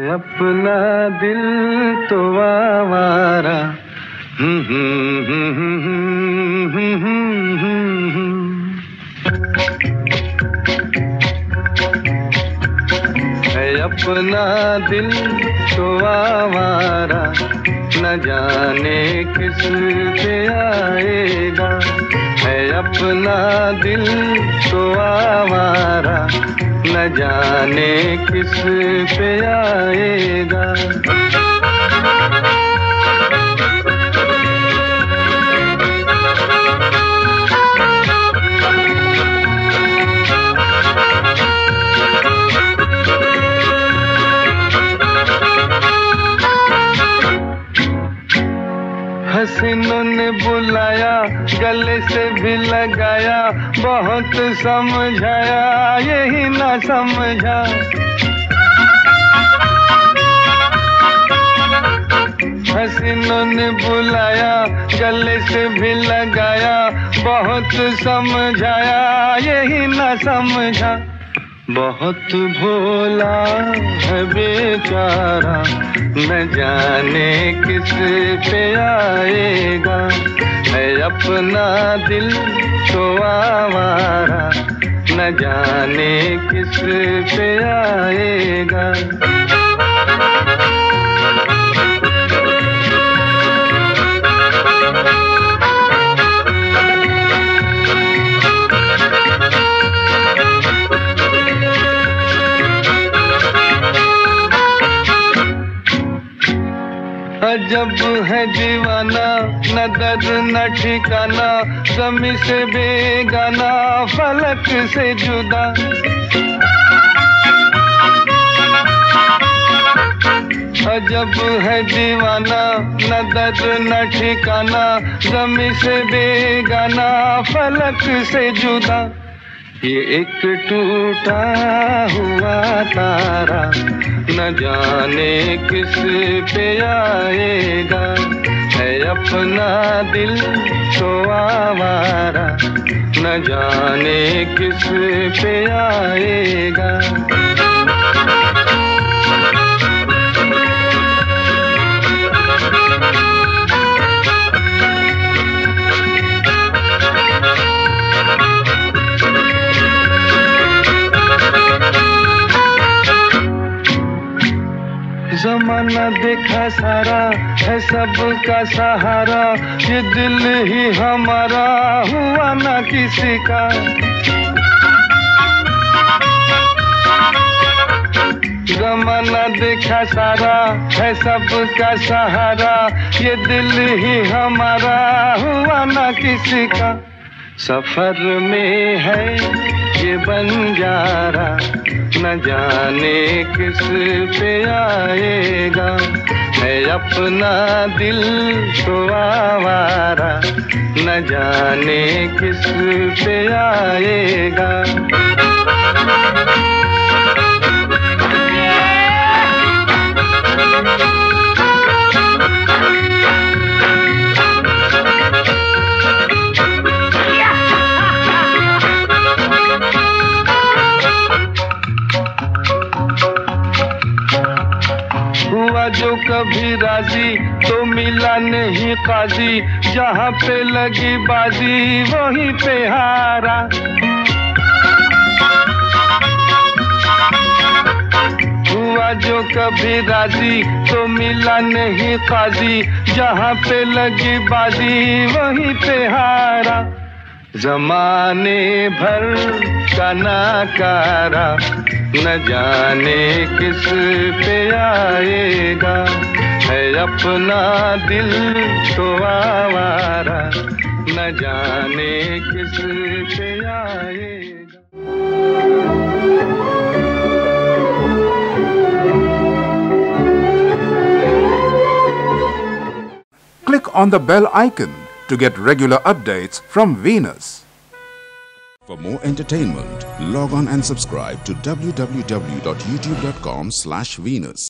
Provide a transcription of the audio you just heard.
अपना दिल तो आवारा। है अपना दिल तो आवारा, न जाने किस पे आएगा। है अपना दिल तो आवारा, न जाने किस पे आएगा। हसीनों ने बुलाया, गले से भी लगाया, बहुत समझाया, यही ना समझा। हसीनों ने बुलाया, गले से भी लगाया, बहुत समझाया, यही ना समझा। बहुत भोला है बेचारा, न जाने किस पे आएगा। है अपना दिल तो आवारा, न जाने किस पे आएगा। अजब है दीवाना, न दर्द न ठिकाना, ज़मीं से बेगाना, फलक से जुदा। अजब है दीवाना, न दर्द न ठिकाना, ज़मीं से बेगाना, फलक से जुदा। ये एक टूटा हुआ तारा, न जाने किस पे आएगा। है अपना दिल तो आवारा, न जाने किस पे आएगा। ज़माना देखा सारा, है सबका सहारा, ये दिल ही हमारा हुआ ना किसी का। ज़माना देखा सारा, है सबका सहारा, ये दिल ही हमारा हुआ ना किसी का। सफर में है ये बंजारा, न जाने किस पे आएगा। है अपना दिल तो आवारा, न जाने किस पे आएगा। हुआ जो कभी राजी, तो मिला नहीं काजी, जहाँ पे लगी बाजी वहीं पे हारा। हुआ जो कभी राजी, तो मिला नहीं काजी, जहाँ पे लगी बाजी वहीं पे हारा। ज़माने भर का नाकारा, न जाने किस पे आएगा। है अपना दिल तो आवारा, न जाने किस पे आएगा। Click on the bell icon to get regular updates from Venus. For more entertainment, log on and subscribe to www.youtube.com/Venus.